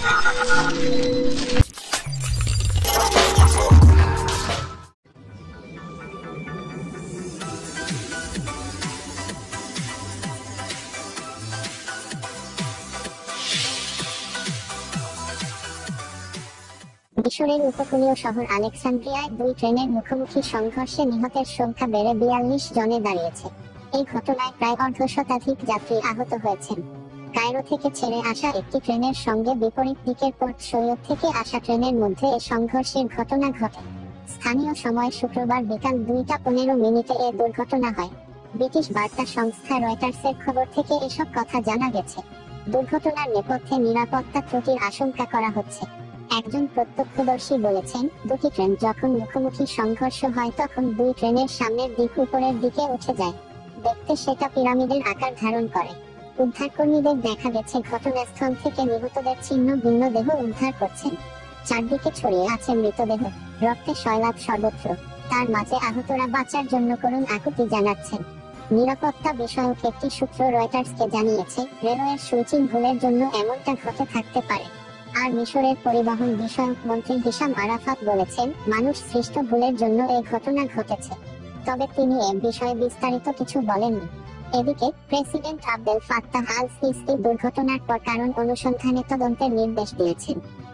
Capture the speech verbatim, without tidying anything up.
মিশরের উপকূলীয় শহর আলেকসান্দ্রিয়ায় দুই ট্রেনের মুখোমুখি সংঘর্ষে নিহতের সংখ্যা বেড়ে বিয়াল্লিশ জনে দাঁড়িয়েছে। এই ঘটনায় প্রায় অর্ধ শতাধিক যাত্রী আহত হয়েছেন। কায়রো থেকে ছেড়ে আসা একটি ট্রেনের সঙ্গে বিপরীত দিকের পোর্ট সৈয়দ থেকে আসা ট্রেনের মধ্যে এ সংঘর্ষের ঘটনা ঘটে। স্থানীয় সময় শুক্রবার বিকাল দুইটা পনেরো মিনিটে এ দুর্ঘটনা হয়। ব্রিটিশ বার্তা সংস্থা রয়টার্সের খবর থেকে এসব কথা জানা গেছে। দুর্ঘটনার নেপথ্যে নিরাপত্তা ত্রুটির আশঙ্কা করা হচ্ছে। একজন প্রত্যক্ষদর্শী বলেছেন, দুটি ট্রেন যখন মুখোমুখি সংঘর্ষ হয় তখন দুই ট্রেনের সামনের দিক উপরের দিকে উঠে যায়। দেখতে সেটা পিরামিডের আকার ধারণ করে। উদ্ধারকর্মীদের দেখা গেছে ঘটনাস্থল থেকে নিহতদের ছিন্ন ভিন্ন দেহ উদ্ধার করছেন। চারদিকে ছড়িয়ে আছে মৃতদেহ, রক্তে সয়লাব সর্বত্র। তার মাঝে আহতরা বাঁচার জন্য করুণ আকুতি জানাচ্ছেন। নিরাপত্তা বিষয়ক একটি সূত্র রয়টার্সকে জানিয়েছে, রেলওয়ের সুইচিং ভুলের জন্য এমনটা ঘটে থাকতে পারে। আর মিশরের পরিবহন বিষয়ক মন্ত্রী হিশাম আরাফাত বলেছেন, মানুষ সৃষ্ট ভুলের জন্য এই ঘটনা ঘটেছে। তবে তিনি এ বিষয়ে বিস্তারিত কিছু বলেননি। এদিকে president Abdel Fattah al Sisi দুর্ঘটনার পর কারণ অনুসন্ধানে তদন্তের নির্দেশ দিয়েছেন।